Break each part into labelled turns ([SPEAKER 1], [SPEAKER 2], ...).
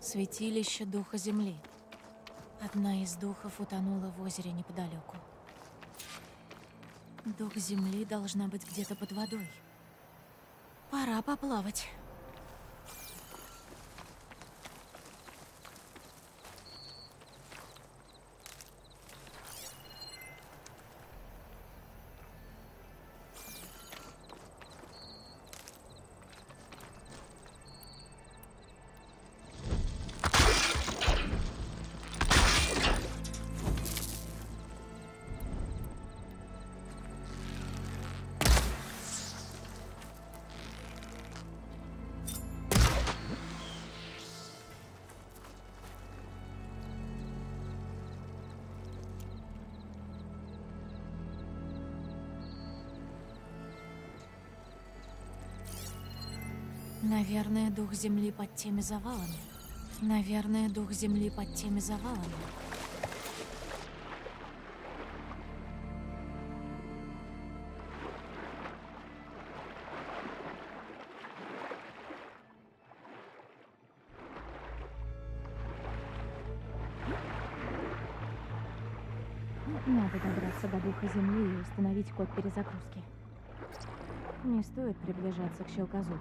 [SPEAKER 1] Святилище Духа Земли. Одна из духов утонула в озере неподалеку. Дух Земли должна быть где-то под водой. Пора поплавать. Наверное, дух Земли под теми завалами. Наверное, дух Земли под теми завалами. Надо добраться до духа Земли и установить код перезагрузки. Не стоит приближаться к щелкозубу.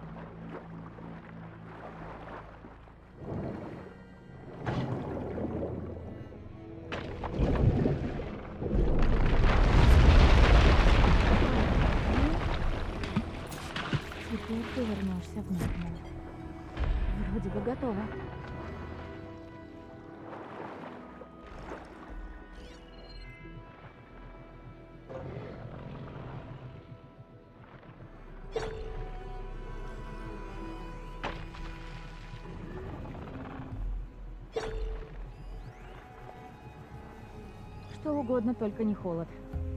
[SPEAKER 1] Теперь ты вернешься в норму. Вроде бы готово. Что угодно, только не холод.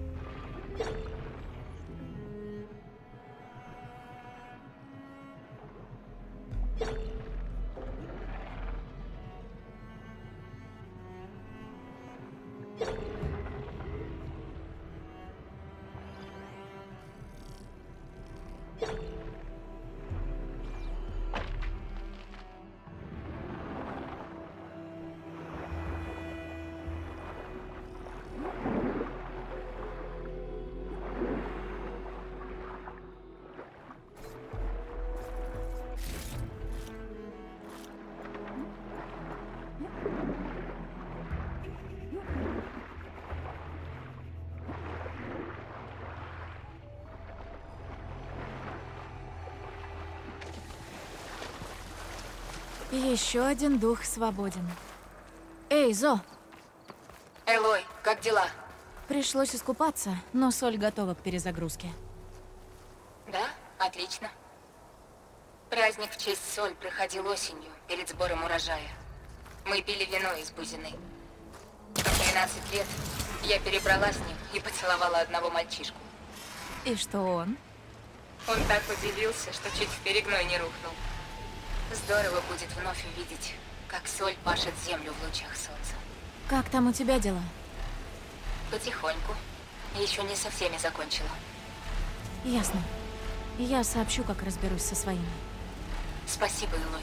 [SPEAKER 1] Еще один дух свободен. Эй, Зо!
[SPEAKER 2] Элой, как дела?
[SPEAKER 1] Пришлось искупаться, но соль готова к перезагрузке.
[SPEAKER 2] Да? Отлично. Праздник в честь соль проходил осенью, перед сбором урожая. Мы пили вино из бузины. В 12 лет я перебрала с ним и поцеловала одного мальчишку.
[SPEAKER 1] И что он?
[SPEAKER 2] Он так удивился, что чуть в перегной не рухнул. Здорово будет вновь увидеть, как соль пашет землю в лучах солнца.
[SPEAKER 1] Как там у тебя дела?
[SPEAKER 2] Потихоньку. Еще не со всеми закончила.
[SPEAKER 1] Ясно. Я сообщу, как разберусь со своими.
[SPEAKER 2] Спасибо, Элой.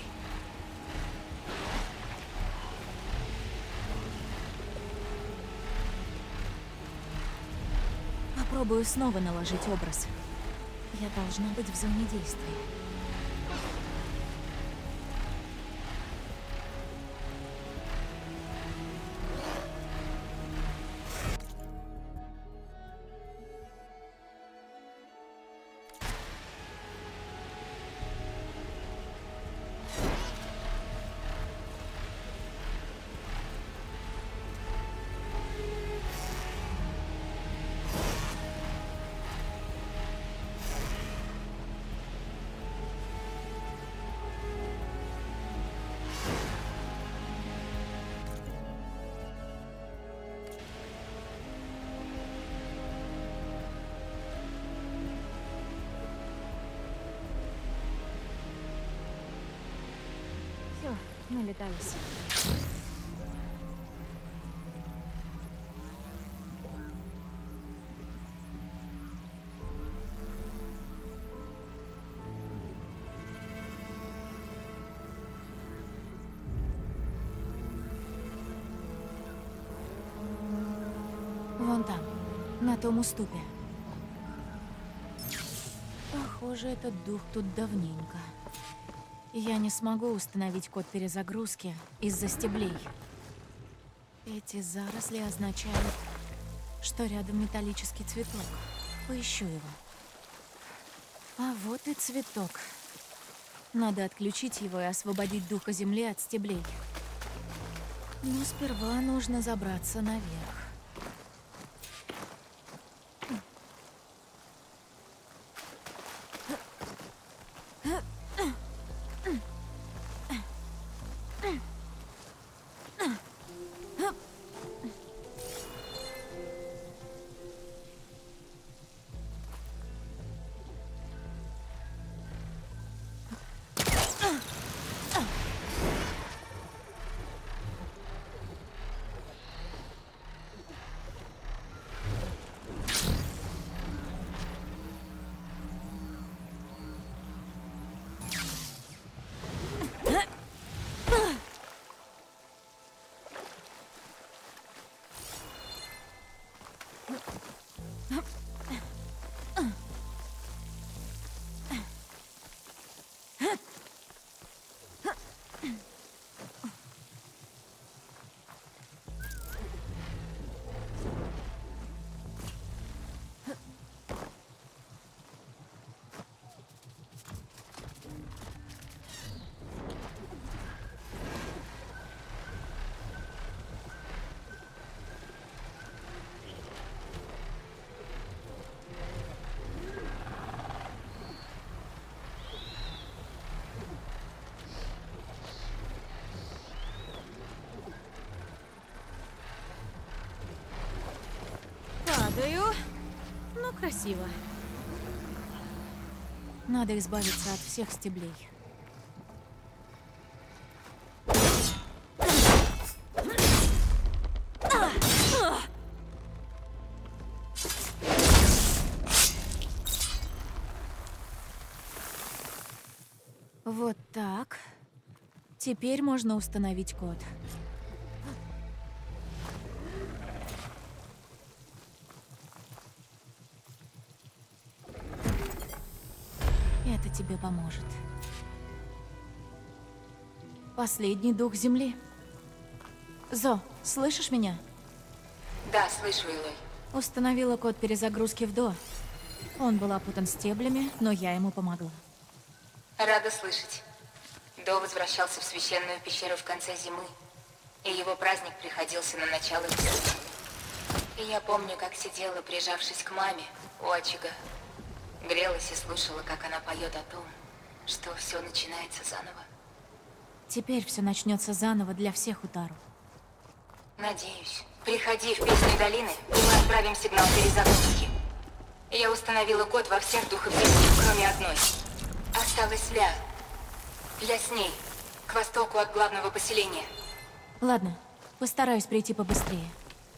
[SPEAKER 1] Попробую снова наложить образ. Я должна быть в зоне действия. Все, налетались. На том уступе. Похоже, этот дух тут давненько. Я не смогу установить код перезагрузки из-за стеблей. Эти заросли означают, что рядом металлический цветок. Поищу его. А вот и цветок. Надо отключить его и освободить духа земли от стеблей. Но сперва нужно забраться наверх. Падаю. Ну, красиво. Надо избавиться от всех стеблей. Вот так. Теперь можно установить код. Это тебе поможет. Последний дух земли. Зо, слышишь меня?
[SPEAKER 2] Да, слышу, Элой.
[SPEAKER 1] Установила код перезагрузки в До. Он был опутан стеблями, но я ему помогла.
[SPEAKER 2] Рада слышать. До возвращался в священную пещеру в конце зимы, и его праздник приходился на начало весны. И я помню, как сидела, прижавшись к маме у очага. Грелась и слушала, как она поет о том, что все начинается заново.
[SPEAKER 1] Теперь все начнется заново для всех, Утару.
[SPEAKER 2] Надеюсь. Приходи в Песню долины, и мы отправим сигнал перезагрузки. Я установила код во всех духах земли, кроме одной. Осталась Ля. Я с ней, к востоку от главного поселения.
[SPEAKER 1] Ладно, постараюсь прийти побыстрее.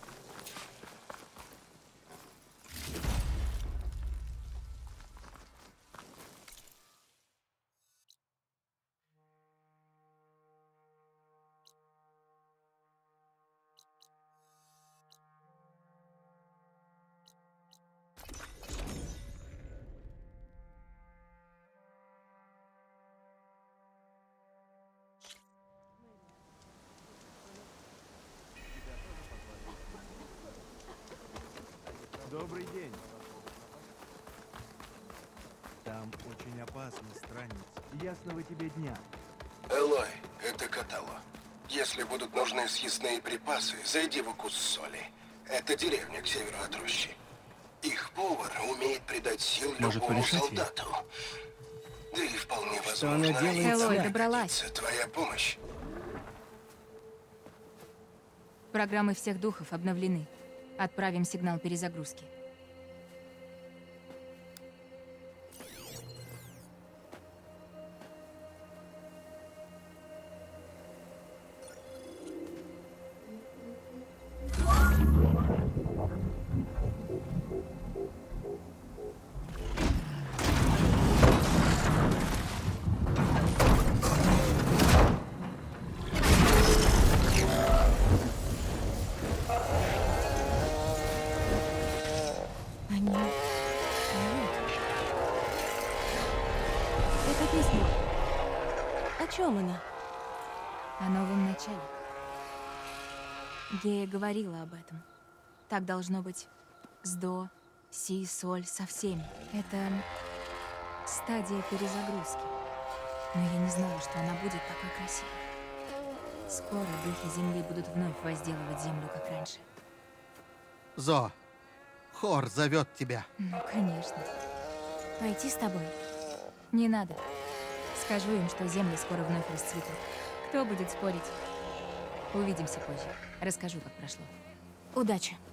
[SPEAKER 3] Добрый день. Там очень опасно, странница. Ясного тебе дня.
[SPEAKER 4] Элой, это Катало. Если будут нужны съестные припасы, зайди в Укус Соли. Это деревня к северу от рощи. Их повар умеет придать сил любому солдату. Да и вполне возможно,
[SPEAKER 3] она делает?
[SPEAKER 1] Элой, добралась.
[SPEAKER 4] Твоя помощь.
[SPEAKER 1] Программы всех духов обновлены. Отправим сигнал перезагрузки.
[SPEAKER 5] песня? О чем она?
[SPEAKER 1] О новом начале. Гея говорила об этом. Так должно быть с до, си, соль, со всеми. Это стадия перезагрузки. Но я не знала, что она будет такой красивой. Скоро духи Земли будут вновь возделывать Землю, как раньше.
[SPEAKER 6] Зо, Хор зовет тебя.
[SPEAKER 1] Ну, конечно. Пойти с тобой? Не надо. Скажу им, что земли скоро вновь расцветут. Кто будет спорить? Увидимся позже. Расскажу, как прошло. Удачи.